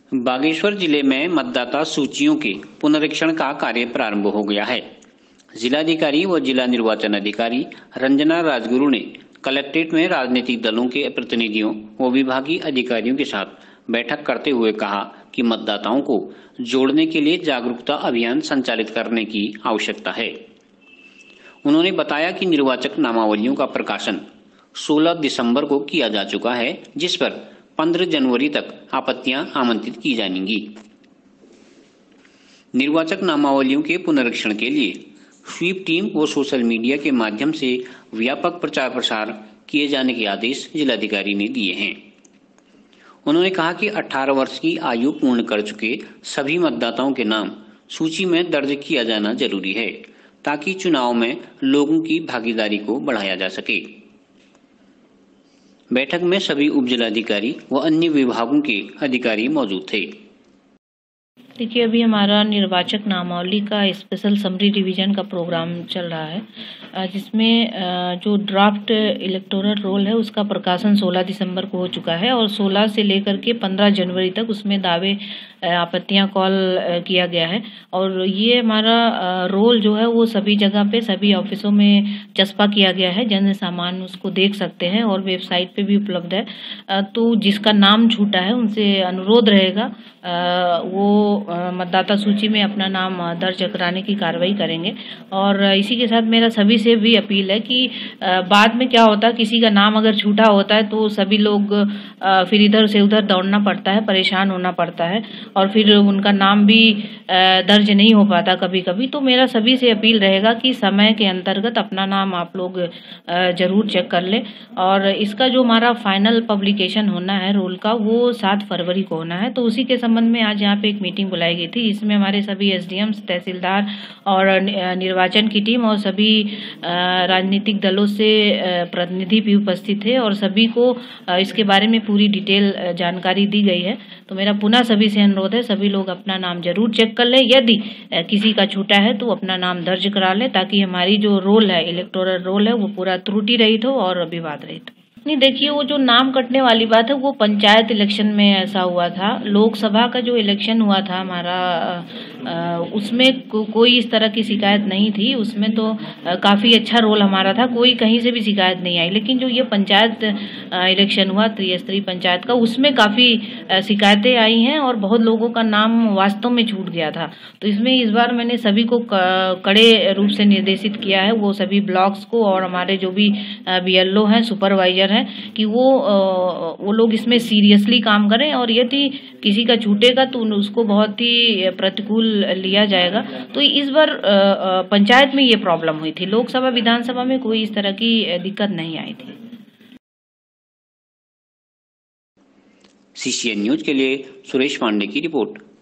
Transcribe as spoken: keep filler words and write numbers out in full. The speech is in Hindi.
बागेश्वर जिले में मतदाता सूचियों के पुनरीक्षण का कार्य प्रारंभ हो गया है। जिलाधिकारी व जिला निर्वाचन अधिकारी रंजना राजगुरु ने कलेक्ट्रेट में राजनीतिक दलों के प्रतिनिधियों व विभागीय अधिकारियों के साथ बैठक करते हुए कहा कि मतदाताओं को जोड़ने के लिए जागरूकता अभियान संचालित करने की आवश्यकता है। उन्होंने बताया कि निर्वाचक नामावलियों का प्रकाशन सोलह दिसंबर को किया जा चुका है, जिस पर पंद्रह जनवरी तक आपत्तियां आमंत्रित की जाएंगी। निर्वाचक नामावलियों के पुनरीक्षण के लिए स्वीप टीम व सोशल मीडिया के माध्यम से व्यापक प्रचार प्रसार किए जाने के आदेश जिलाधिकारी ने दिए हैं। उन्होंने कहा कि अठारह वर्ष की आयु पूर्ण कर चुके सभी मतदाताओं के नाम सूची में दर्ज किया जाना जरूरी है, ताकि चुनाव में लोगों की भागीदारी को बढ़ाया जा सके। बैठक में सभी उप जिलाधिकारी व अन्य विभागों के अधिकारी मौजूद थे। देखिए, अभी हमारा निर्वाचक नामावली का स्पेशल समरी रिवीजन का प्रोग्राम चल रहा है, जिसमें जो ड्राफ्ट इलेक्टोरल रोल है उसका प्रकाशन सोलह दिसंबर को हो चुका है और सोलह से लेकर के पंद्रह जनवरी तक उसमें दावे आपत्तियां कॉल किया गया है। और ये हमारा रोल जो है वो सभी जगह पे सभी ऑफिसों में चस्पा किया गया है, जन सामान्य उसको देख सकते हैं और वेबसाइट पे भी उपलब्ध है। तो जिसका नाम छूटा है उनसे अनुरोध रहेगा वो मतदाता सूची में अपना नाम दर्ज कराने की कार्रवाई करेंगे। और इसी के साथ मेरा सभी से भी अपील है कि बाद में क्या होता है, किसी का नाम अगर छूटा होता है तो सभी लोग फिर इधर से उधर दौड़ना पड़ता है, परेशान होना पड़ता है और फिर उनका नाम भी दर्ज नहीं हो पाता कभी कभी। तो मेरा सभी से अपील रहेगा कि समय के अंतर्गत अपना नाम आप लोग जरूर चेक कर लें। और इसका जो हमारा फाइनल पब्लिकेशन होना है रोल का, वो सात फरवरी को होना है। तो उसी के संबंध में आज यहाँ पे एक मीटिंग बुलाई गई थी, जिसमें हमारे सभी एसडीएम्स, तहसीलदार और निर्वाचन की टीम और सभी राजनीतिक दलों से प्रतिनिधि भी उपस्थित थे और सभी को इसके बारे में पूरी डिटेल जानकारी दी गई है। तो मेरा पुनः सभी से अनुरोध है, सभी लोग अपना नाम जरूर चेक कर ले। यदि किसी का छूटा है तो अपना नाम दर्ज करा ले, ताकि हमारी जो रोल है, इलेक्टोरल रोल है, वो पूरा त्रुटि रहित हो और विवाद रहित हो। नहीं, देखिए, वो जो नाम कटने वाली बात है वो पंचायत इलेक्शन में ऐसा हुआ था। लोकसभा का जो इलेक्शन हुआ था हमारा, उसमें को, कोई इस तरह की शिकायत नहीं थी। उसमें तो काफ़ी अच्छा रोल हमारा था, कोई कहीं से भी शिकायत नहीं आई। लेकिन जो ये पंचायत इलेक्शन हुआ त्रिस्तरीय पंचायत का, उसमें काफ़ी शिकायतें आई हैं और बहुत लोगों का नाम वास्तव में छूट गया था। तो इसमें इस बार मैंने सभी को कड़े रूप से निर्देशित किया है, वो सभी ब्लॉक्स को और हमारे जो भी बीएलओ हैं, सुपरवाइजर है, कि वो वो लोग इसमें सीरियसली काम करें और यदि किसी का छूटेगा तो उसको बहुत ही प्रतिकूल लिया जाएगा। तो इस बार पंचायत में ये प्रॉब्लम हुई थी, लोकसभा विधानसभा में कोई इस तरह की दिक्कत नहीं आई थी। सीसीएन न्यूज के लिए सुरेश पांडे की रिपोर्ट।